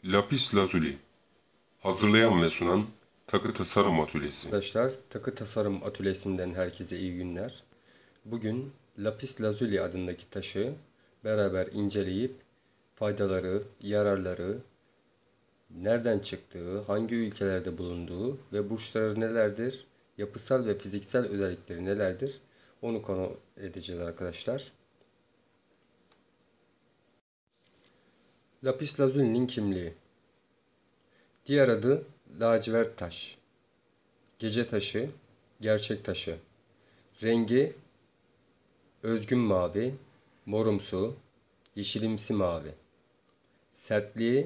Lapis lazuli. Hazırlayan ve sunan Takı Tasarım Atölyesi. Arkadaşlar, Takı Tasarım Atölyesi'nden herkese iyi günler. Bugün lapis lazuli adındaki taşı beraber inceleyip faydaları, yararları, nereden çıktığı, hangi ülkelerde bulunduğu ve burçları nelerdir, yapısal ve fiziksel özellikleri nelerdir onu konu edeceğiz arkadaşlar. Lapis lazuli'nin kimliği. Diğer adı lacivert taş, gece taşı, gerçek taşı. Rengi özgün mavi, morumsu, yeşilimsi mavi. Sertliği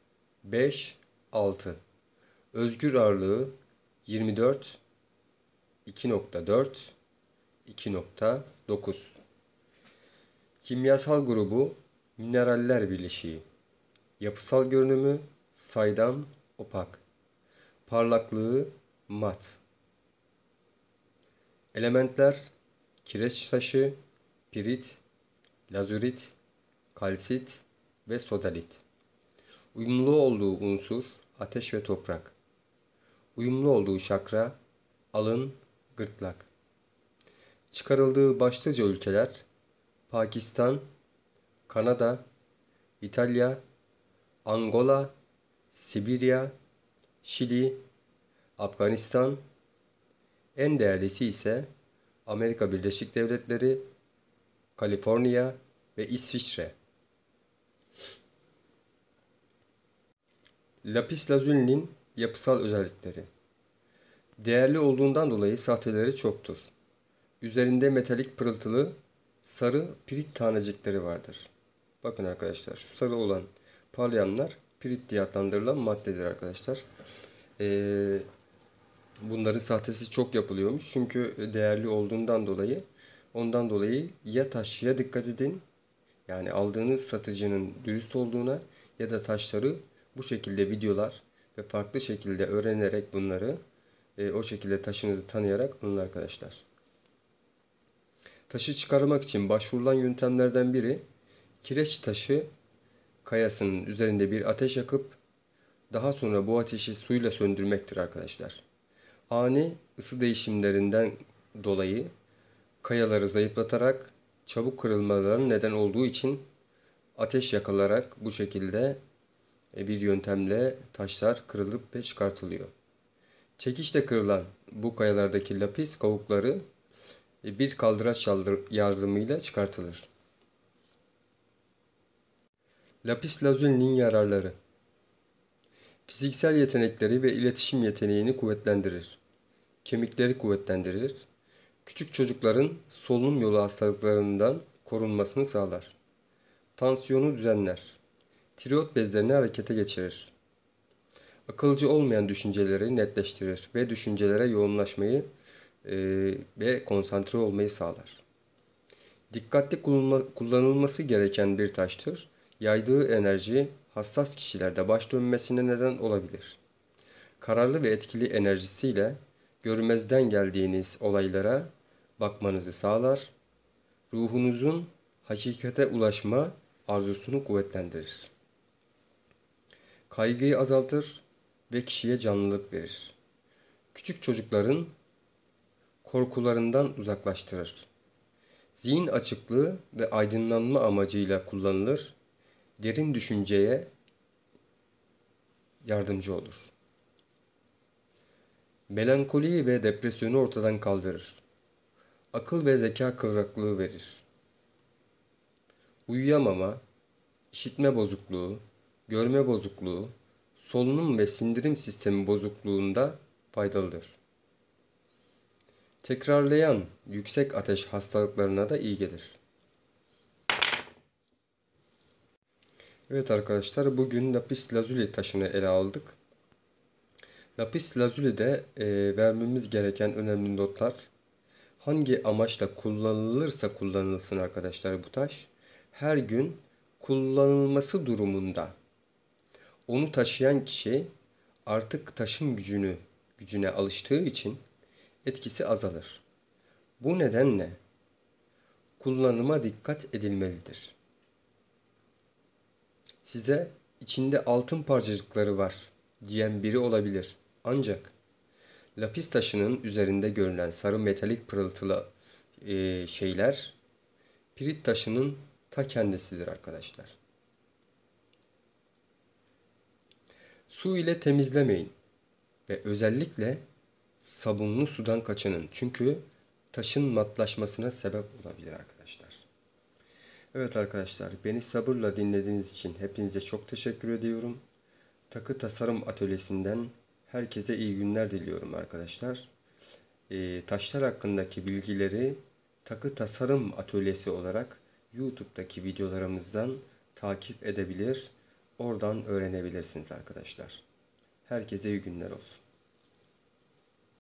5-6. Özgür ağırlığı 24, 2.4, 2.9. Kimyasal grubu mineraller bileşiği. Yapısal görünümü saydam, opak. Parlaklığı mat. Elementler kireç taşı, pirit, lazurit, kalsit ve sodalit. Uyumlu olduğu unsur ateş ve toprak. Uyumlu olduğu şakra alın, gırtlak. Çıkarıldığı başlıca ülkeler Pakistan, Kanada, İtalya, Angola, Sibirya, Şili, Afganistan. En değerlisi ise Amerika Birleşik Devletleri, Kaliforniya ve İsviçre. Lapis lazuli'nin yapısal özellikleri. Değerli olduğundan dolayı sahteleri çoktur. Üzerinde metalik pırıltılı sarı pirit tanecikleri vardır. Bakın arkadaşlar, şu sarı olan parlayanlar pirit diye adlandırılan maddedir arkadaşlar. Bunların sahtesi çok yapılıyormuş. Çünkü değerli olduğundan dolayı, ondan dolayı ya taşya dikkat edin. Yani aldığınız satıcının dürüst olduğuna ya da taşları bu şekilde videolar ve farklı şekilde öğrenerek bunları o şekilde taşınızı tanıyarak alın arkadaşlar. Taşı çıkarmak için başvurulan yöntemlerden biri kireç taşı kayasının üzerinde bir ateş yakıp daha sonra bu ateşi suyla söndürmektir arkadaşlar. Ani ısı değişimlerinden dolayı kayaları zayıflatarak çabuk kırılmalarına neden olduğu için ateş yakılarak bu şekilde bir yöntemle taşlar kırılıp ve çıkartılıyor. Çekişle kırılan bu kayalardaki lapis kabukları bir kaldıraç yardımıyla çıkartılır. Lapis lazuli'nin yararları. Fiziksel yetenekleri ve iletişim yeteneğini kuvvetlendirir. Kemikleri kuvvetlendirir. Küçük çocukların solunum yolu hastalıklarından korunmasını sağlar. Tansiyonu düzenler. Tiroid bezlerini harekete geçirir. Akılcı olmayan düşünceleri netleştirir ve düşüncelere yoğunlaşmayı ve konsantre olmayı sağlar. Dikkatli kullanılması gereken bir taştır. Yaydığı enerji hassas kişilerde baş dönmesine neden olabilir. Kararlı ve etkili enerjisiyle görmezden geldiğiniz olaylara bakmanızı sağlar. Ruhunuzun hakikate ulaşma arzusunu kuvvetlendirir. Kaygıyı azaltır ve kişiye canlılık verir. Küçük çocukların korkularından uzaklaştırır. Zihin açıklığı ve aydınlanma amacıyla kullanılır. Derin düşünceye yardımcı olur. Melankoliyi ve depresyonu ortadan kaldırır. Akıl ve zeka kıvraklığı verir. Uyuyamama, işitme bozukluğu, görme bozukluğu, solunum ve sindirim sistemi bozukluğunda faydalıdır. Tekrarlayan yüksek ateş hastalıklarına da iyi gelir. Evet arkadaşlar, bugün lapis lazuli taşını ele aldık. Lapis lazuli'de vermemiz gereken önemli notlar. Hangi amaçla kullanılırsa kullanılsın arkadaşlar bu taş, her gün kullanılması durumunda onu taşıyan kişi artık taşın gücüne alıştığı için etkisi azalır. Bu nedenle kullanıma dikkat edilmelidir. Size içinde altın parçacıkları var diyen biri olabilir. Ancak lapis taşının üzerinde görülen sarı metalik pırıltılı şeyler pirit taşının ta kendisidir arkadaşlar. Su ile temizlemeyin ve özellikle sabunlu sudan kaçının. Çünkü taşın matlaşmasına sebep olabilir arkadaşlar. Evet arkadaşlar, beni sabırla dinlediğiniz için hepinize çok teşekkür ediyorum. Takı Tasarım Atölyesi'nden herkese iyi günler diliyorum arkadaşlar. Taşlar hakkındaki bilgileri Takı Tasarım Atölyesi olarak YouTube'daki videolarımızdan takip edebilir, oradan öğrenebilirsiniz arkadaşlar. Herkese iyi günler olsun.